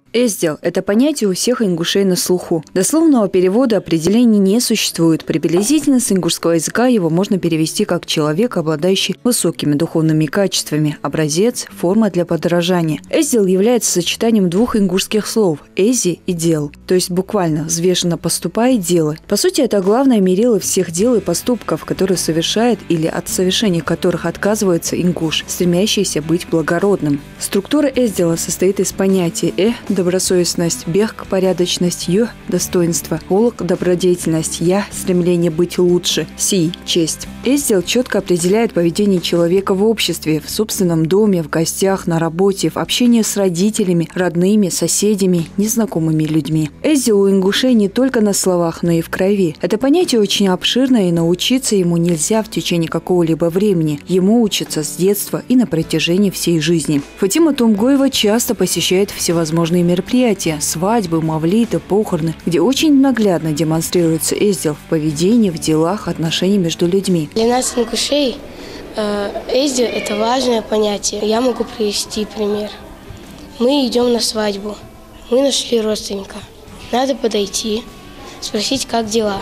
Эздел – это понятие у всех ингушей на слуху. Дословного перевода определений не существует. Приблизительно с ингушского языка его можно перевести как «человек, обладающий высокими духовными качествами», «образец», «форма для подражания». Эздел является сочетанием двух ингушских слов – «эзи» и «дел», то есть буквально «взвешенно поступай, делай». По сути, это главное мерило всех дел и поступков, которые совершает или от совершения которых отказывается ингуш, стремящийся быть благородным. Структура эздела состоит из понятий добросовестность, бег, порядочность, ё – достоинство, олок – добродетельность, я – стремление быть лучше, си – честь. Эздел четко определяет поведение человека в обществе, в собственном доме, в гостях, на работе, в общении с родителями, родными, соседями, незнакомыми людьми. Эздел у ингушей не только на словах, но и в крови. Это понятие очень обширное, и научиться ему нельзя в течение какого-либо времени. Ему учатся с детства и на протяжении всей жизни. Фатима Тумгоева часто посещает всевозможные мероприятия, свадьбы, мавлиды, похороны, где очень наглядно демонстрируется эздел в поведении, в делах, отношениях между людьми. Для нас, ингушей, эздел – это важное понятие. Я могу привести пример. Мы идем на свадьбу, мы нашли родственника. Надо подойти, спросить, как дела,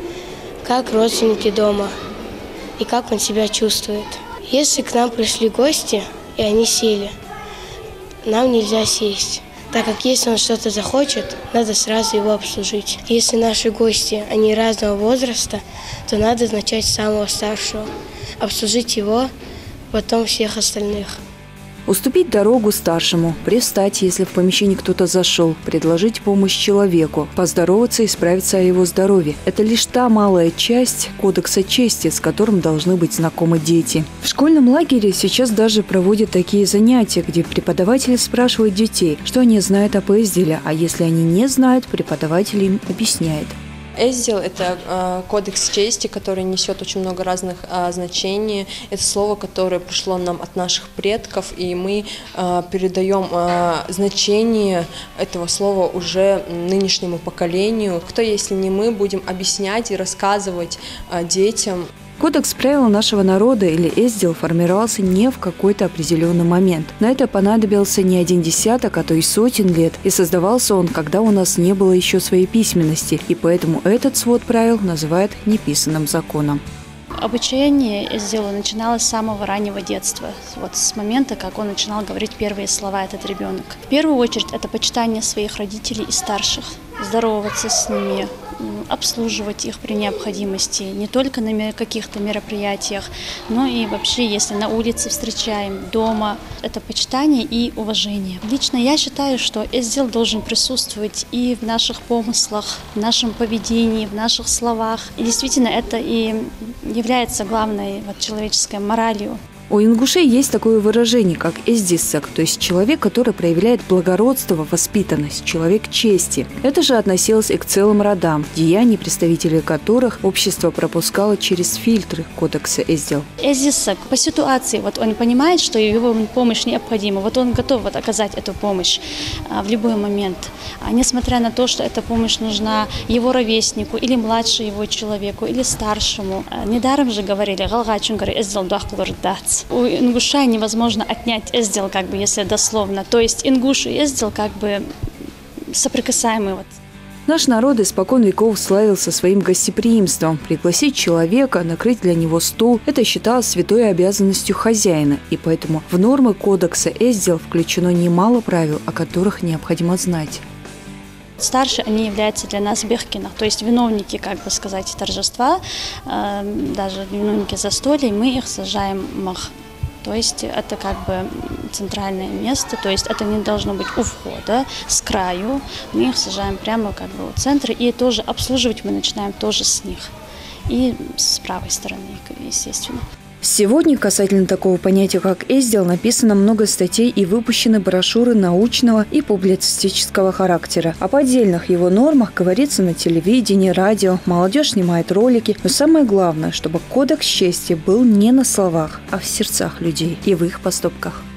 как родственники дома и как он себя чувствует. Если к нам пришли гости, и они сели, нам нельзя сесть. Так как если он что-то захочет, надо сразу его обслужить. Если наши гости, они разного возраста, то надо начать с самого старшего. Обслужить его, потом всех остальных. Уступить дорогу старшему, привстать, если в помещении кто-то зашел, предложить помощь человеку, поздороваться и справиться о его здоровье. Это лишь та малая часть кодекса чести, с которым должны быть знакомы дети. В школьном лагере сейчас даже проводят такие занятия, где преподаватели спрашивают детей, что они знают об эзделе, а если они не знают, преподаватель им объясняет. Эздел – это кодекс чести, который несет очень много разных значений. Это слово, которое пришло нам от наших предков, и мы передаем значение этого слова уже нынешнему поколению. Кто, если не мы, будем объяснять и рассказывать детям. Кодекс правил нашего народа или эздел формировался не в какой-то определенный момент. На это понадобился не один десяток, а то и сотен лет. И создавался он, когда у нас не было еще своей письменности. И поэтому этот свод правил называют неписанным законом. Обучение эздела начиналось с самого раннего детства, вот с момента, как он начинал говорить первые слова, этот ребенок. В первую очередь это почитание своих родителей и старших, здороваться с ними, обслуживать их при необходимости, не только на каких-то мероприятиях, но и вообще, если на улице встречаем, дома. Это почитание и уважение. Лично я считаю, что эздел должен присутствовать и в наших помыслах, в нашем поведении, в наших словах. И действительно, это и является главной человеческой моралью. У ингушей есть такое выражение, как эздисак, то есть человек, который проявляет благородство, воспитанность, человек чести. Это же относилось и к целым родам, деяния представителей которых общество пропускало через фильтры кодекса эздел. Эздисак по ситуации, он понимает, что его помощь необходима, он готов оказать эту помощь в любой момент. Несмотря на то, что эта помощь нужна его ровеснику или младшему его человеку, или старшему. Недаром же говорили, галгачунгары эздел дуахклор дац. У ингуша невозможно отнять эздел, если дословно. То есть ингуш и эздел соприкасаемые. Наш народ испокон веков славился своим гостеприимством. Пригласить человека, накрыть для него стол – это считалось святой обязанностью хозяина. И поэтому в нормы кодекса эздел включено немало правил, о которых необходимо знать. Старшие, они являются для нас бехкина, то есть виновники, торжества, даже виновники застолий, мы их сажаем мах. То есть это центральное место, то есть это не должно быть у входа, с краю. Мы их сажаем прямо у центра, и тоже обслуживать мы начинаем тоже с них. И с правой стороны, естественно. Сегодня касательно такого понятия, как эздел, написано много статей и выпущены брошюры научного и публицистического характера. Об отдельных его нормах говорится на телевидении, радио, молодежь снимает ролики. Но самое главное, чтобы кодекс чести был не на словах, а в сердцах людей и в их поступках.